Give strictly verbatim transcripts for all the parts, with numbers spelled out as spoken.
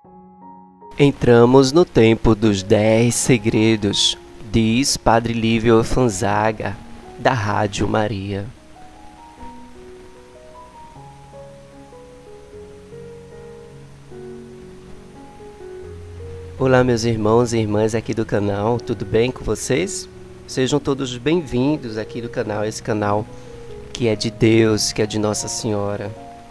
Entramos no tempo dos dez segredos, diz Padre Lívio Fanzaga, da Rádio Maria. Olá, meus irmãos e irmãs aqui do canal, tudo bem com vocês? Sejam todos bem-vindos aqui do canal, esse canal que é de Deus, que é de Nossa Senhora.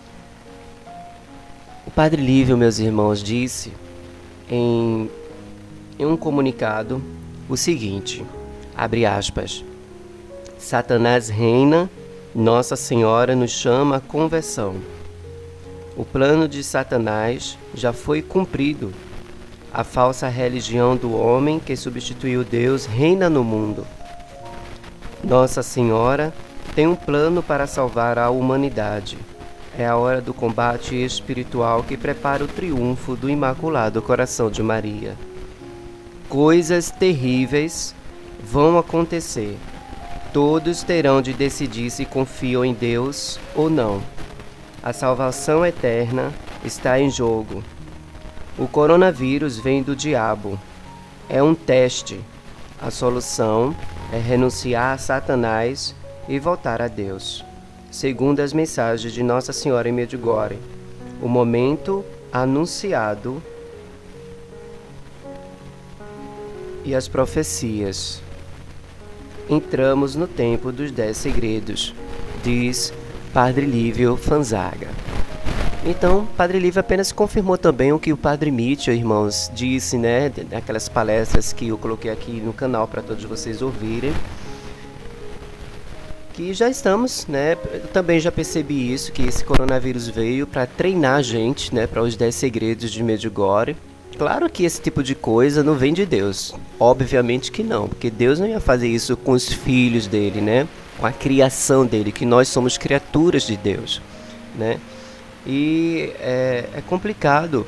O Padre Lívio, meus irmãos, disse em, em um comunicado o seguinte, abre aspas, Satanás reina, Nossa Senhora nos chama à conversão. O plano de Satanás já foi cumprido. A falsa religião do homem que substituiu Deus reina no mundo. Nossa Senhora tem um plano para salvar a humanidade. É a hora do combate espiritual que prepara o triunfo do Imaculado Coração de Maria. Coisas terríveis vão acontecer. Todos terão de decidir se confiam em Deus ou não. A salvação eterna está em jogo. O coronavírus vem do diabo. É um teste. A solução é renunciar a Satanás e voltar a Deus. Segundo as mensagens de Nossa Senhora em Medjugorje, o momento anunciado e as profecias. Entramos no tempo dos dez segredos, diz Padre Lívio Fanzaga. Então, Padre Lívio apenas confirmou também o que o Padre Mitchell, irmãos, disse, né, naquelas palestras que eu coloquei aqui no canal para todos vocês ouvirem, que já estamos, né, eu também já percebi isso, que esse coronavírus veio para treinar a gente, né, para os dez segredos de Medjugorje. Claro que esse tipo de coisa não vem de Deus, obviamente que não, porque Deus não ia fazer isso com os filhos dele, né, com a criação dele, que nós somos criaturas de Deus, né. E é, é complicado,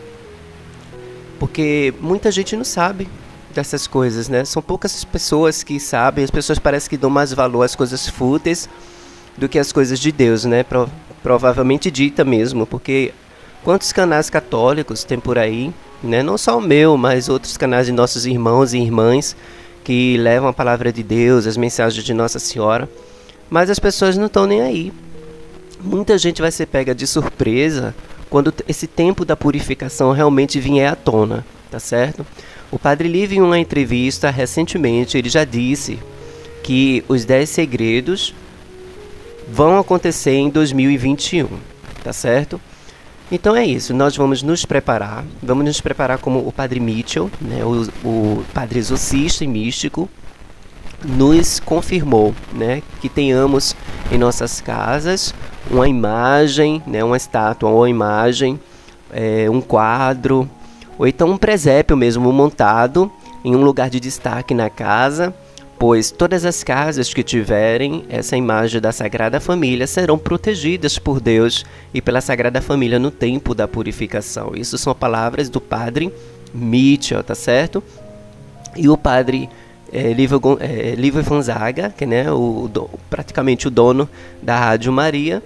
porque muita gente não sabe dessas coisas, né? São poucas pessoas que sabem, as pessoas parecem que dão mais valor às coisas fúteis do que às coisas de Deus, né? Pro, provavelmente dita mesmo, porque quantos canais católicos tem por aí, né? Não só o meu, mas outros canais de nossos irmãos e irmãs que levam a palavra de Deus, as mensagens de Nossa Senhora, mas as pessoas não estão nem aí. Muita gente vai ser pega de surpresa quando esse tempo da purificação realmente vier à tona, tá certo? O Padre Lívio, em uma entrevista recentemente, ele já disse que os dez segredos vão acontecer em dois mil e vinte e um, tá certo? Então é isso, nós vamos nos preparar, vamos nos preparar como o Padre Mitchell, né, o, o Padre exorcista e místico, nos confirmou, né, que tenhamos em nossas casas uma imagem, né, uma estátua ou imagem, é, um quadro, ou então um presépio mesmo montado em um lugar de destaque na casa, pois todas as casas que tiverem essa imagem da Sagrada Família serão protegidas por Deus e pela Sagrada Família no tempo da purificação. Isso são palavras do Padre Mitchell, tá certo? E o Padre É, Lívio, é, Lívio Fanzaga, que é, né, o, do, praticamente o dono da Rádio Maria,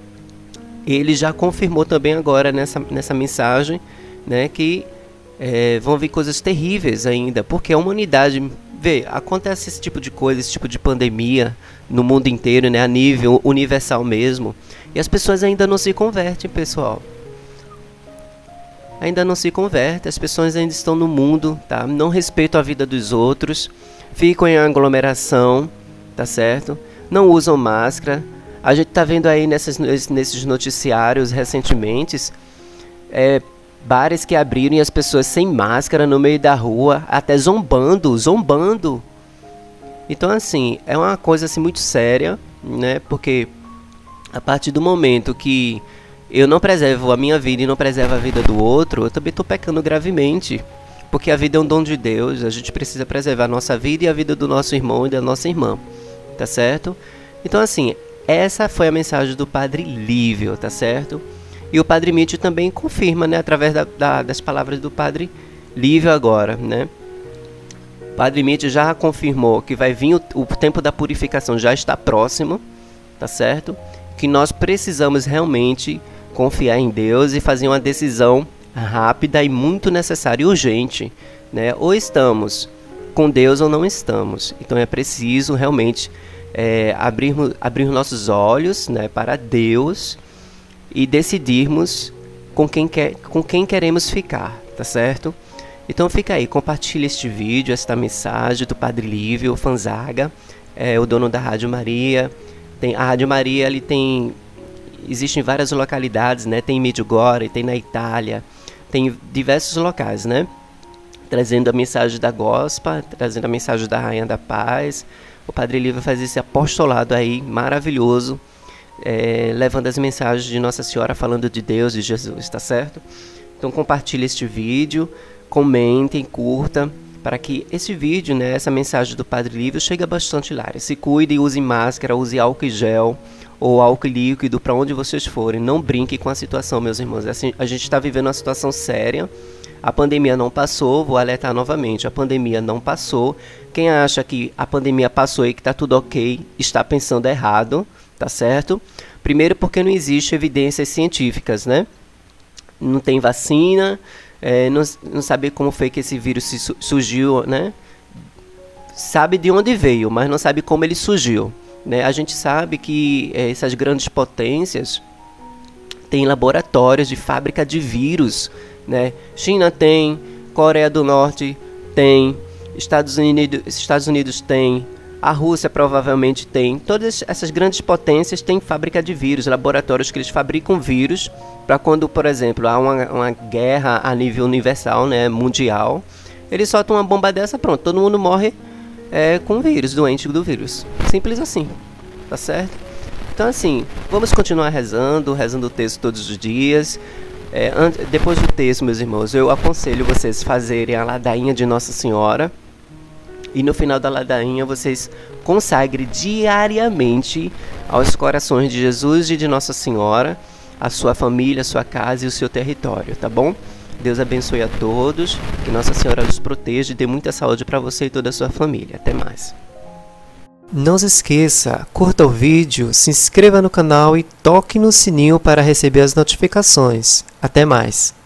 ele já confirmou também agora nessa, nessa mensagem, né, que é, vão vir coisas terríveis ainda, porque a humanidade, vê, acontece esse tipo de coisa, esse tipo de pandemia no mundo inteiro, né, a nível universal mesmo, e as pessoas ainda não se convertem, pessoal. Ainda não se convertem, as pessoas ainda estão no mundo, tá? Não respeitam a vida dos outros, ficam em aglomeração, tá certo? Não usam máscara. A gente tá vendo aí nessas, nesses noticiários recentemente, é, bares que abriram e as pessoas sem máscara no meio da rua, até zombando, zombando. Então assim, é uma coisa assim muito séria, né? Porque a partir do momento que eu não preservo a minha vida e não preservo a vida do outro, eu também estou pecando gravemente. Porque a vida é um dom de Deus, a gente precisa preservar a nossa vida e a vida do nosso irmão e da nossa irmã, tá certo? Então assim, essa foi a mensagem do Padre Lívio, tá certo? E o Padre Mitchell também confirma, né, através da, da, das palavras do Padre Lívio agora, né? O Padre Mitchell já confirmou que vai vir o, o tempo da purificação, já está próximo, tá certo? Que nós precisamos realmente confiar em Deus e fazer uma decisão rápida e muito necessária e urgente, né? Ou estamos com Deus ou não estamos. Então é preciso realmente é, abrirmos, abrir nossos olhos, né, para Deus e decidirmos com quem, quer, com quem queremos ficar, tá certo? Então fica aí, compartilha este vídeo, esta mensagem do Padre Lívio Fanzaga, é, o dono da Rádio Maria. Tem, a Rádio Maria ele tem, existe em várias localidades, né? Tem em Medjugorje, tem na Itália, tem diversos locais, né? Trazendo a mensagem da Gospel, trazendo a mensagem da Rainha da Paz. O Padre Lívio faz esse apostolado aí maravilhoso, é, levando as mensagens de Nossa Senhora, falando de Deus e de Jesus, tá certo? Então compartilhe este vídeo, comentem, curta, para que esse vídeo, né, essa mensagem do Padre Lívio chegue a bastante lares. Se cuide, use máscara, use álcool e gel ou álcool líquido para onde vocês forem. Não brinque com a situação, meus irmãos. Assim, a gente está vivendo uma situação séria. A pandemia não passou, vou alertar novamente, a pandemia não passou. Quem acha que a pandemia passou e que está tudo ok, está pensando errado, tá certo? Primeiro porque não existe evidências científicas, né? Não tem vacina, é, não, não sabe como foi que esse vírus se, surgiu, né? Sabe de onde veio, mas não sabe como ele surgiu, né? A gente sabe que é, essas grandes potências têm laboratórios de fábrica de vírus, né? China tem, Coreia do Norte tem, Estados Unidos, Estados Unidos tem, a Rússia provavelmente tem. Todas essas grandes potências têm fábrica de vírus, laboratórios que eles fabricam vírus para quando, por exemplo, há uma, uma guerra a nível universal, né, mundial, eles soltam uma bomba dessa, pronto, todo mundo morre é, com o vírus, doente do vírus. Simples assim, tá certo? Então assim, vamos continuar rezando, rezando o texto todos os dias. É, depois do texto, meus irmãos, eu aconselho vocês fazerem a ladainha de Nossa Senhora. E no final da ladainha vocês consagrem diariamente aos corações de Jesus e de Nossa Senhora a sua família, a sua casa e o seu território, tá bom? Deus abençoe a todos, que Nossa Senhora os proteja e dê muita saúde para você e toda a sua família. Até mais. Não se esqueça, curta o vídeo, se inscreva no canal e toque no sininho para receber as notificações. Até mais!